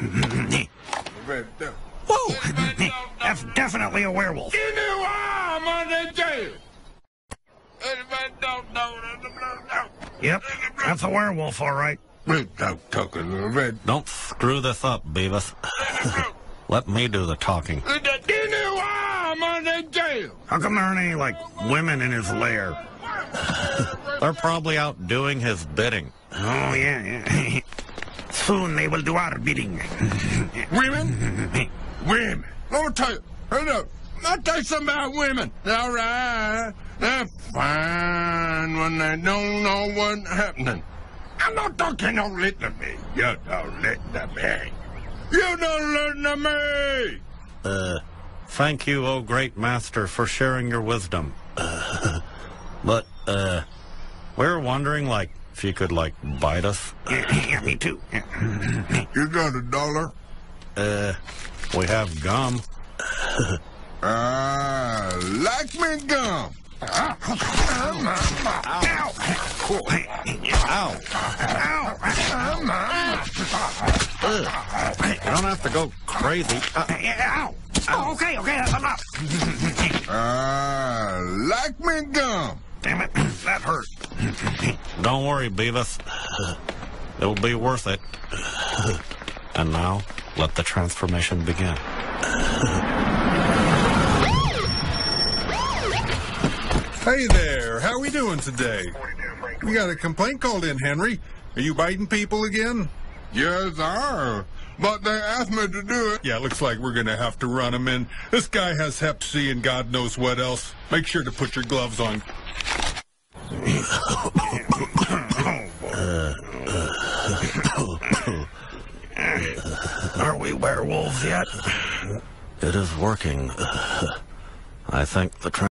Whoa! That's definitely a werewolf. Yep, that's a werewolf, all right. Don't screw this up, Beavis. Let me do the talking. How come there aren't any, like, women in his lair? They're probably out doing his bidding. Oh, yeah. Soon they will do our bidding. Women? Women. Let me tell you. Hold up. I'll tell you something about women. All right. They're fine when they don't know what's happening. I'm not talking no listen to me. You don't listen to me. You don't listen to me. Thank you, oh great master, for sharing your wisdom. But, we were wondering, like, if you could, like, bite us. Yeah, me too. You got $1? We have gum. Like me gum. Ow! You don't have to go crazy. Ow! Oh, okay, that's enough. Like me gum. Damn it, that hurt. Don't worry, Beavis. It'll be worth it. And now, let the transformation begin. Hey there, how we doing today? We got a complaint called in, Henry. Are you biting people again? Yes, sir. But they asked me to do it. Yeah, looks like we're gonna have to run him in. This guy has Hep C and God knows what else. Make sure to put your gloves on. Are we werewolves yet? It is working. I think the